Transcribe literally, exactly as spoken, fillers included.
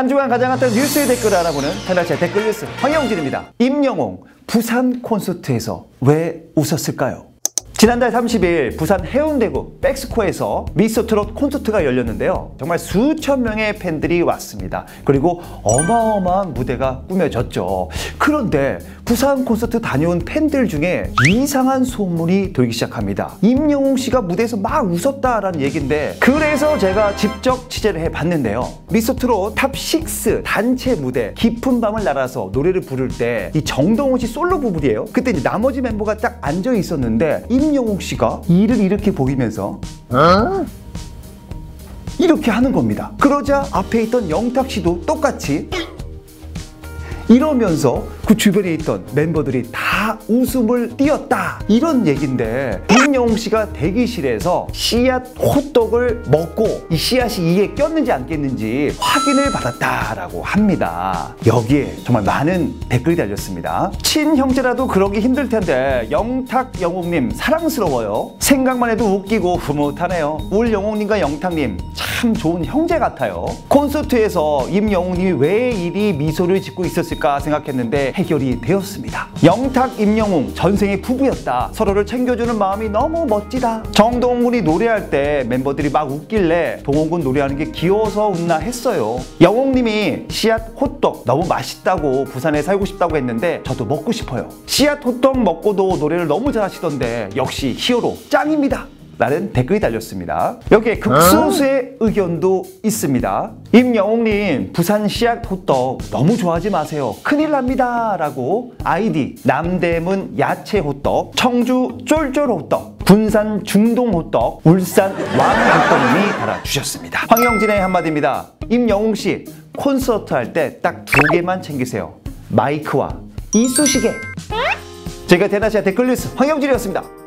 한 주간 가장 핫한 뉴스의 댓글을 알아보는 테나시아 댓글 뉴스 황영진입니다. 임영웅 부산 콘서트에서 왜 웃었을까요? 지난달 삼십일 부산 해운대구 백스코에서 미스터트롯 콘서트가 열렸는데요. 정말 수천 명의 팬들이 왔습니다. 그리고 어마어마한 무대가 꾸며졌죠. 그런데 부산 콘서트 다녀온 팬들 중에 이상한 소문이 돌기 시작합니다. 임영웅 씨가 무대에서 막 웃었다라는 얘기인데, 그래서 제가 직접 취재를 해봤는데요. 미스터트롯 탑식 단체 무대 깊은 밤을 날아서 노래를 부를 때 이 정동원 씨 솔로 부분이에요. 그때 이제 나머지 멤버가 딱 앉아 있었는데 임영웅 씨가 이를 이렇게 보이면서 어? 이렇게 하는 겁니다. 그러자 앞에 있던 영탁 씨도 똑같이 이러면서 그 주변에 있던 멤버들이 다 웃음을 띄었다, 이런 얘기인데, 임영웅 씨가 대기실에서 씨앗 호떡을 먹고 이 씨앗이 이에 꼈는지 안 꼈는지 확인을 받았다라고 합니다. 여기에 정말 많은 댓글이 달렸습니다. 친형제라도 그러기 힘들 텐데 영탁 영웅님 사랑스러워요. 생각만 해도 웃기고 흐뭇하네요. 울 영웅님과 영탁님 참 좋은 형제 같아요. 콘서트에서 임영웅님이 왜 이리 미소를 짓고 있었을까 생각했는데 해결이 되었습니다. 영탁, 임영웅 전생의 부부였다. 서로를 챙겨주는 마음이 너무 멋지다. 정동훈이 노래할 때 멤버들이 막 웃길래 동원군 노래하는 게 귀여워서 웃나 했어요. 영웅님이 씨앗 호떡 너무 맛있다고 부산에 살고 싶다고 했는데 저도 먹고 싶어요. 씨앗 호떡 먹고도 노래를 너무 잘하시던데 역시 히어로 짱입니다 라는 댓글이 달렸습니다. 여기에 극소수의 어? 의견도 있습니다. 임영웅님 부산 씨앗 호떡 너무 좋아하지 마세요. 큰일 납니다 라고 아이디 남대문 야채 호떡, 청주 쫄쫄 호떡, 군산 중동 호떡, 울산 왕 호떡님이 달아주셨습니다. 황영진의 한마디입니다. 임영웅씨 콘서트 할 때 딱 두 개만 챙기세요. 마이크와 이쑤시개. 제가 테나시아 댓글 뉴스 황영진이었습니다.